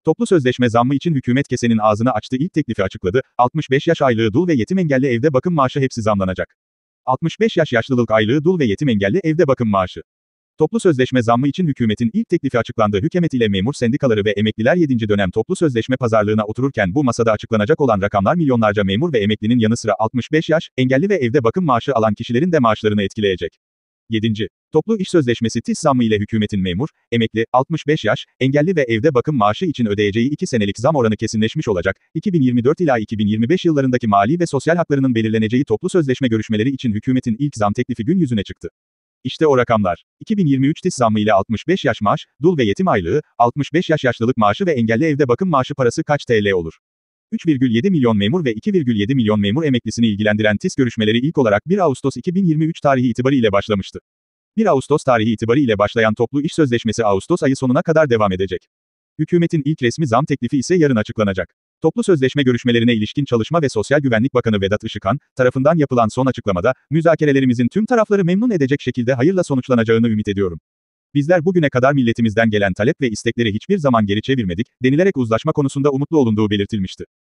Toplu sözleşme zammı için hükümet kesenin ağzını açtı, ilk teklifi açıkladı. 65 yaş aylığı dul ve yetim engelli evde bakım maaşı hepsi zamlanacak. 65 yaş yaşlılık aylığı dul ve yetim engelli evde bakım maaşı. Toplu sözleşme zammı için hükümetin ilk teklifi açıklandı. Hükümet ile memur sendikaları ve emekliler 7. dönem toplu sözleşme pazarlığına otururken bu masada açıklanacak olan rakamlar milyonlarca memur ve emeklinin yanı sıra 65 yaş, engelli ve evde bakım maaşı alan kişilerin de maaşlarını etkileyecek. 7. Toplu iş sözleşmesi TİS zammı ile hükümetin memur, emekli, 65 yaş, engelli ve evde bakım maaşı için ödeyeceği 2 senelik zam oranı kesinleşmiş olacak. 2024 ila 2025 yıllarındaki mali ve sosyal haklarının belirleneceği toplu sözleşme görüşmeleri için hükümetin ilk zam teklifi gün yüzüne çıktı. İşte o rakamlar. 2023 TİS zammı ile 65 yaş maaş, dul ve yetim aylığı, 65 yaş yaşlılık maaşı ve engelli evde bakım maaşı parası kaç TL olur? 3,7 milyon memur ve 2,7 milyon memur emeklisini ilgilendiren TİS görüşmeleri ilk olarak 1 Ağustos 2023 tarihi itibariyle başlamıştı. 1 Ağustos tarihi itibariyle başlayan toplu iş sözleşmesi Ağustos ayı sonuna kadar devam edecek. Hükümetin ilk resmi zam teklifi ise yarın açıklanacak. Toplu sözleşme görüşmelerine ilişkin Çalışma ve Sosyal Güvenlik Bakanı Vedat Işıkhan, tarafından yapılan son açıklamada, müzakerelerimizin tüm tarafları memnun edecek şekilde hayırla sonuçlanacağını ümit ediyorum. Bizler bugüne kadar milletimizden gelen talep ve istekleri hiçbir zaman geri çevirmedik, denilerek uzlaşma konusunda umutlu olunduğu belirtilmişti.